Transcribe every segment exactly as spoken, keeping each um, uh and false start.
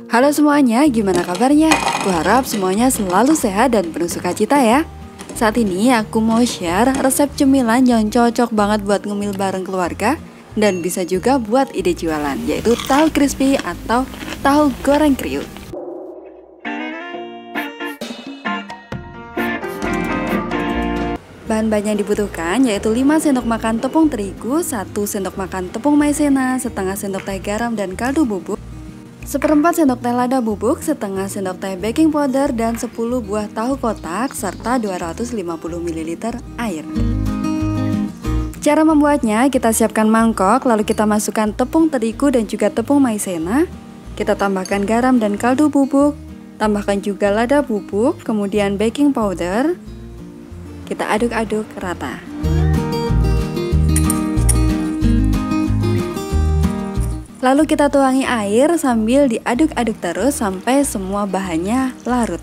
Halo semuanya, gimana kabarnya? Kuharap semuanya selalu sehat dan penuh sukacita ya. Saat ini aku mau share resep cemilan yang cocok banget buat ngemil bareng keluarga dan bisa juga buat ide jualan, yaitu tahu crispy atau tahu goreng kriuk. Bahan-bahan yang dibutuhkan yaitu lima sendok makan tepung terigu, satu sendok makan tepung maizena, setengah sendok teh garam dan kaldu bubuk, seperempat sendok teh lada bubuk, setengah sendok teh baking powder, dan sepuluh buah tahu kotak, serta dua ratus lima puluh mililiter air. Cara membuatnya, kita siapkan mangkok, lalu kita masukkan tepung terigu dan juga tepung maizena. Kita tambahkan garam dan kaldu bubuk, tambahkan juga lada bubuk, kemudian baking powder. Kita aduk-aduk rata. Lalu kita tuangi air sambil diaduk-aduk terus sampai semua bahannya larut.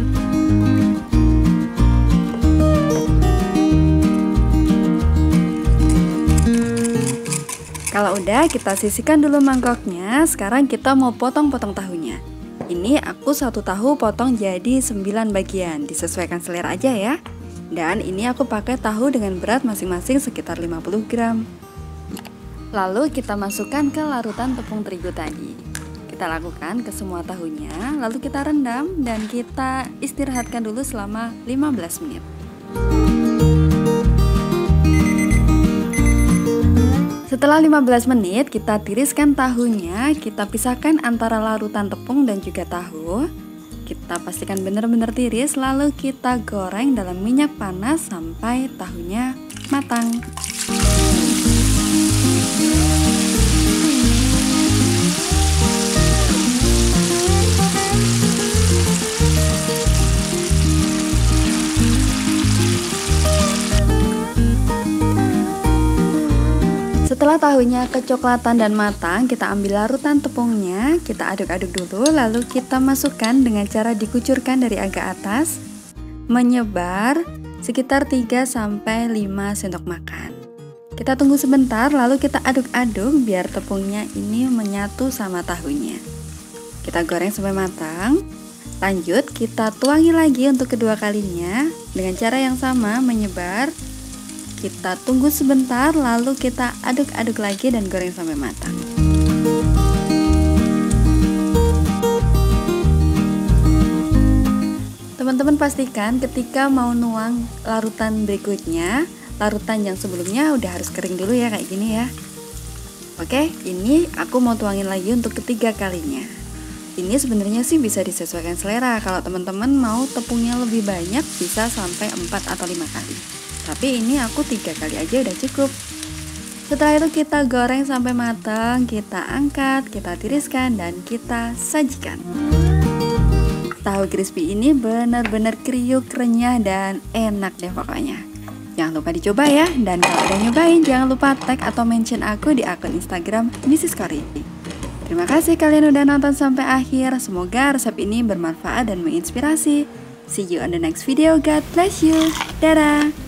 Kalau udah, kita sisihkan dulu mangkoknya. Sekarang kita mau potong-potong tahunya. Ini aku satu tahu potong jadi sembilan bagian, disesuaikan selera aja ya. Dan ini aku pakai tahu dengan berat masing-masing sekitar lima puluh gram. Lalu kita masukkan ke larutan tepung terigu tadi. Kita lakukan ke semua tahunya, lalu kita rendam dan kita istirahatkan dulu selama lima belas menit. Setelah lima belas menit, kita tiriskan tahunya, kita pisahkan antara larutan tepung dan juga tahu. Kita pastikan benar-benar tiris, lalu kita goreng dalam minyak panas sampai tahunya matang. Setelah tahunya kecoklatan dan matang, kita ambil larutan tepungnya, kita aduk-aduk dulu, lalu kita masukkan dengan cara dikucurkan dari agak atas, menyebar sekitar tiga sampai lima sendok makan. Kita tunggu sebentar, lalu kita aduk-aduk biar tepungnya ini menyatu sama tahunya. Kita goreng sampai matang. Lanjut, kita tuangi lagi untuk kedua kalinya dengan cara yang sama, menyebar. Kita tunggu sebentar, lalu kita aduk-aduk lagi dan goreng sampai matang. Teman-teman pastikan ketika mau nuang larutan berikutnya, larutan yang sebelumnya udah harus kering dulu ya, kayak gini ya. Oke, ini aku mau tuangin lagi untuk ketiga kalinya. Ini sebenarnya sih bisa disesuaikan selera. Kalau teman-teman mau tepungnya lebih banyak, bisa sampai empat atau lima kali. Tapi ini aku tiga kali aja udah cukup. Setelah itu kita goreng sampai matang, kita angkat, kita tiriskan, dan kita sajikan. Tahu crispy ini benar-benar kriuk, renyah, dan enak deh pokoknya. Jangan lupa dicoba ya. Dan kalau udah nyobain, jangan lupa tag atau mention aku di akun Instagram Missus Cory. Terima kasih kalian udah nonton sampai akhir. Semoga resep ini bermanfaat dan menginspirasi. See you on the next video. God bless you. Dadah.